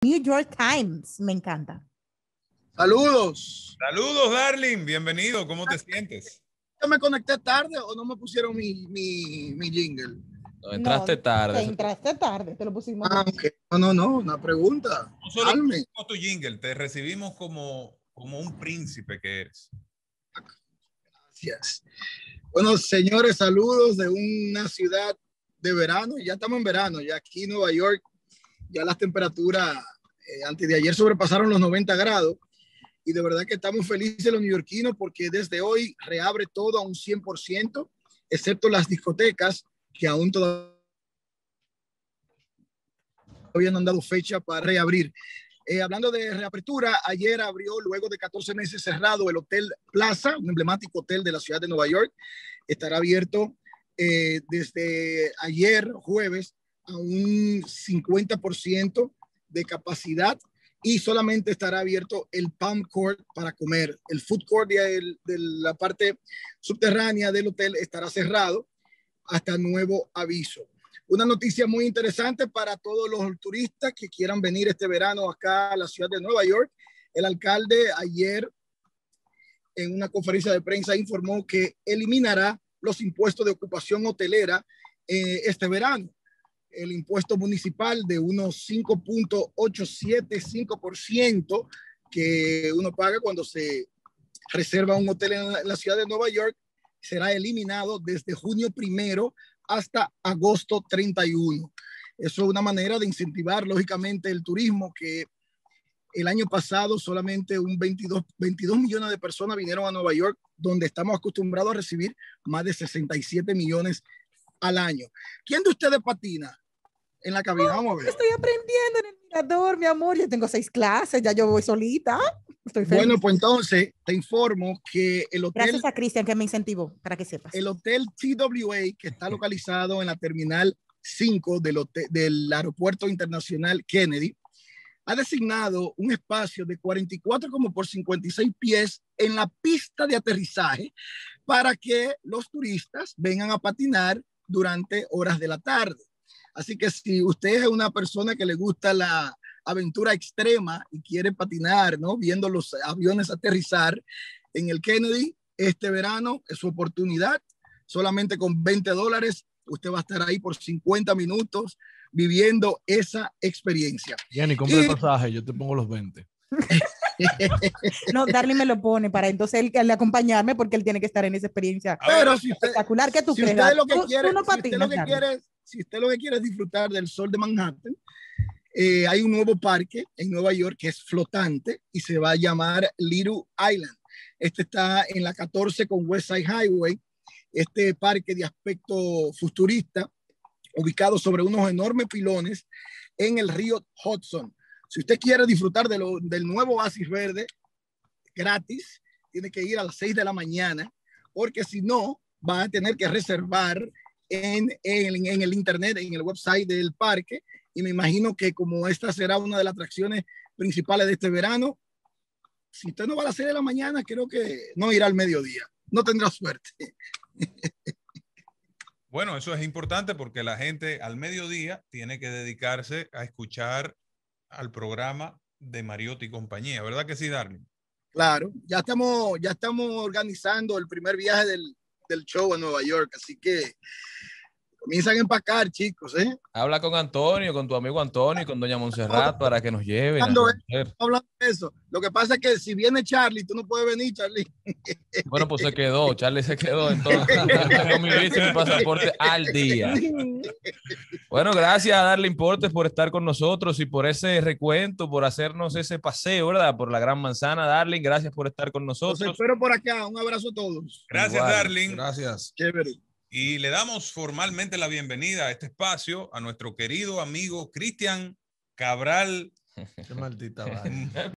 New York Times. Me encanta. Saludos. Saludos, Darling. Bienvenido. ¿Cómo te sientes? ¿Yo me conecté tarde o no me pusieron mi jingle? No, entraste tarde. Te entraste tarde, te lo pusimos. Okay. No, una pregunta. No solo pusimos tu jingle, te recibimos como un príncipe que eres. Gracias. Bueno, señores, saludos de una ciudad de verano. Ya estamos en verano, ya aquí en Nueva York, ya las temperaturas antes de ayer sobrepasaron los 90 grados. Y de verdad que estamos felices los neoyorquinos porque desde hoy reabre todo a un 100%, excepto las discotecas que aún todavía no han dado fecha para reabrir. Hablando de reapertura, ayer abrió luego de 14 meses cerrado el Hotel Plaza, un emblemático hotel de la ciudad de Nueva York. Estará abierto desde ayer, jueves, a un 50% de capacidad y solamente estará abierto el Palm Court para comer. El Food Court de la parte subterránea del hotel estará cerrado hasta nuevo aviso. Una noticia muy interesante para todos los turistas que quieran venir este verano acá a la ciudad de Nueva York. El alcalde ayer en una conferencia de prensa informó que eliminará los impuestos de ocupación hotelera este verano. El impuesto municipal de unos 5.875% que uno paga cuando se reserva un hotel en la ciudad de Nueva York será eliminado desde junio 1 hasta agosto 31. Eso es una manera de incentivar, lógicamente, el turismo, que el año pasado solamente un 22 millones de personas vinieron a Nueva York, donde estamos acostumbrados a recibir más de 67 millones al año. ¿Quién de ustedes patina en la cabina? Vamos a ver. Estoy aprendiendo en el mirador, mi amor. Yo tengo 6 clases, ya yo voy solita. Estoy feliz. Bueno, pues entonces te informo que el hotel... Gracias a Cristian que me incentivó, para que sepas. El hotel TWA, que está localizado en la terminal 5 del Aeropuerto Internacional Kennedy, ha designado un espacio de 44 como por 56 pies en la pista de aterrizaje para que los turistas vengan a patinar durante horas de la tarde. Así que si usted es una persona que le gusta la aventura extrema y quiere patinar, ¿no? Viendo los aviones aterrizar en el Kennedy, este verano es su oportunidad. Solamente con $20 usted va a estar ahí por 50 minutos viviendo esa experiencia. Jenny, compra el pasaje, yo te pongo los 20. No, Darling me lo pone para entonces él acompañarme porque él tiene que estar en esa experiencia. Pero si usted, espectacular, ¿qué tú crees? Usted lo que quiere, tú no patinas, si usted lo que quiere es disfrutar del sol de Manhattan, hay un nuevo parque en Nueva York que es flotante y se va a llamar Little Island. Este está en la 14 con West Side Highway. Este parque de aspecto futurista, ubicado sobre unos enormes pilones en el río Hudson. Si usted quiere disfrutar del nuevo oasis verde gratis, tiene que ir a las 6 de la mañana, porque si no, va a tener que reservar en el internet, en el website del parque. Y me imagino que como esta será una de las atracciones principales de este verano, si usted no va a las 6 de la mañana, creo que no irá al mediodía. No tendrá suerte. Bueno, eso es importante porque la gente al mediodía tiene que dedicarse a escuchar al programa de Mariotti y compañía, ¿verdad que sí, Darling? Claro, ya estamos organizando el primer viaje del show a Nueva York, así que comienzan a empacar, chicos, ¿eh? Habla con Antonio, con tu amigo Antonio y con doña Montserrat para que nos lleven. Hablando de eso, lo que pasa es que si viene Charlie, tú no puedes venir, Charlie. Bueno, pues se quedó, Charlie se quedó, entonces tengo mi visa y mi pasaporte al día. Bueno, gracias a Darling Portes por estar con nosotros y por ese recuento, por hacernos ese paseo, ¿verdad? Por la Gran Manzana, Darling, gracias por estar con nosotros. Los espero por acá, un abrazo a todos. Gracias, igual, Darling. Gracias. Chévere. Y le damos formalmente la bienvenida a este espacio a nuestro querido amigo Cristian Cabral. Qué maldita vaina.